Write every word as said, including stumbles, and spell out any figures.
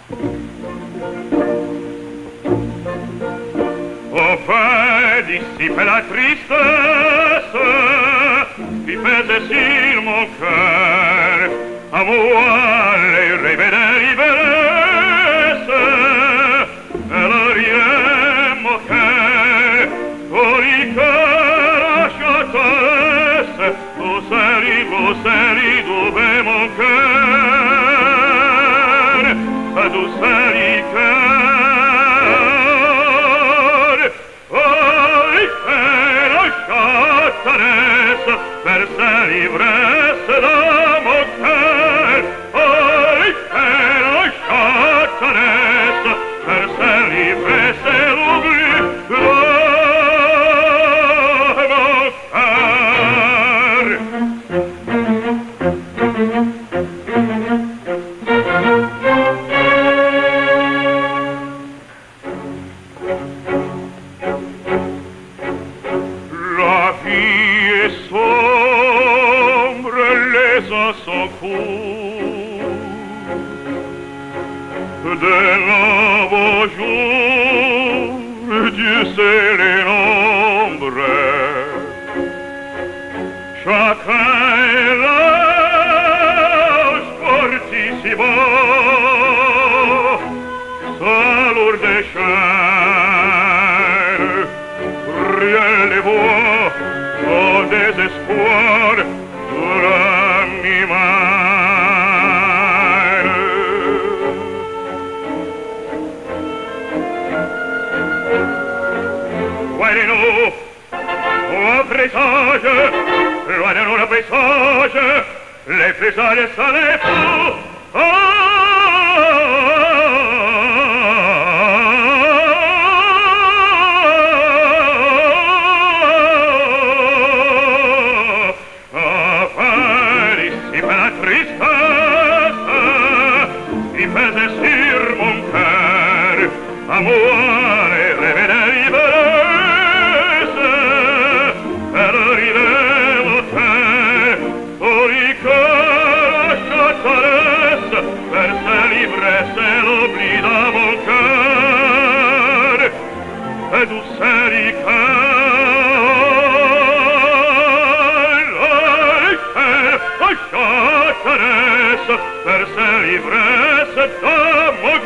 Enfin, dissipe la tristesse qui faisait sur mon cœur, à moi les rêves de l'ivresse, elle riait mon cœur, pour y cœur à châteresse, vous sali, vous sali, d'ouvre mon cœur, d'où sali cœur. Versa l'ivresse dans mon cœur, oh, la châteresse, versa l'ivresse et l'oubli dans mon cœur. La vie est sombre, les ans sont courts, de nouveaux jours, Dieu sait les nombres, chacun est l'âge fortissimo, sa lourde chaîne, rien les voit, au désespoir de l'animal. Loin de nous, au présage, loin de nous le présage, les présages sont les fous. Oh, à moi les rêves de l'ivresse, elle riait mon cœur, pour y cœur à châteresse, versa l'ivresse et l'oubli dans mon cœur, et d'où sali cœur, à châteresse, versa l'ivresse dans mon